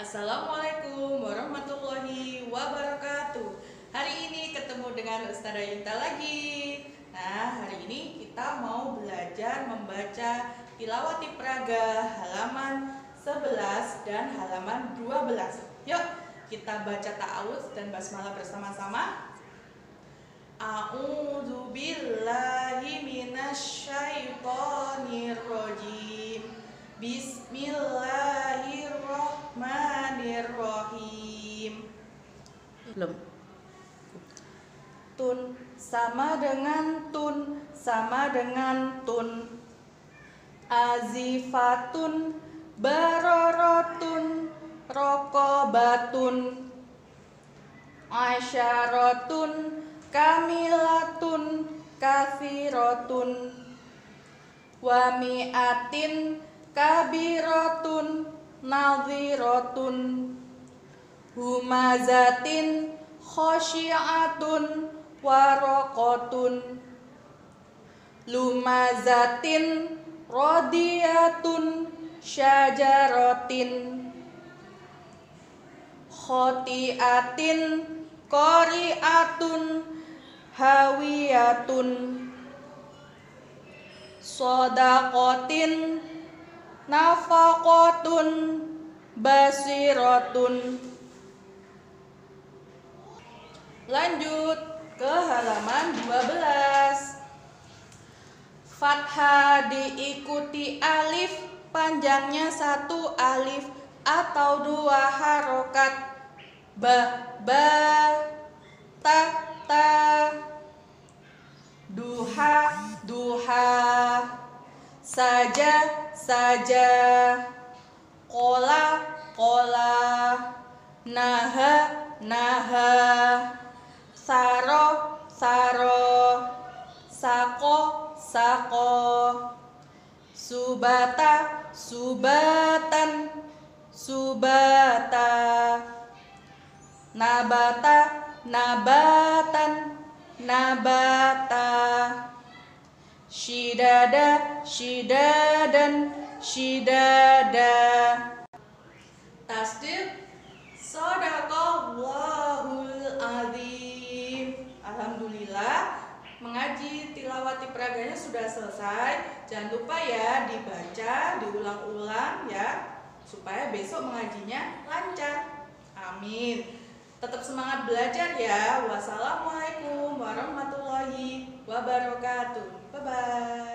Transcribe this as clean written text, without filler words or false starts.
Assalamualaikum warahmatullahi wabarakatuh. Hari ini ketemu dengan Ustazah Yunta lagi. Nah, hari ini kita mau belajar membaca Tilawati Praga halaman 11 dan halaman 12. Yuk, kita baca ta'awudz dan basmalah bersama-sama. A'udzu billahi minasyaitonir rajim. Bismillahirrahmanirrahim. Belum. Tun sama dengan tun, sama dengan tun. Azifatun, barorotun, rokobatun. Asyaratun, kamilatun, kafirotun. Wami'atin, kabiratun, nadhiratun. Humazatin, khosyiatun, waraqatun. Lumazatin, radiyatun, syajaratin. Khotiatin, qori'atun, hawiyatun. Sodaqatin, nafaqatun, basiratun. Lanjut ke halaman 12. Fathah diikuti alif, panjangnya 1 alif atau 2 harokat. Ba, ta, duha, saja, kola, naha, saro, sako, subatan, nabata, shidadan, tasdid. Shadaqallahul azim. Alhamdulillah, mengaji tilawati praganya sudah selesai. Jangan lupa ya dibaca, diulang-ulang ya, supaya besok mengajinya lancar. Amin. Tetap semangat belajar ya. Wassalamualaikum warahmatullahi wabarakatuh. Bye-bye.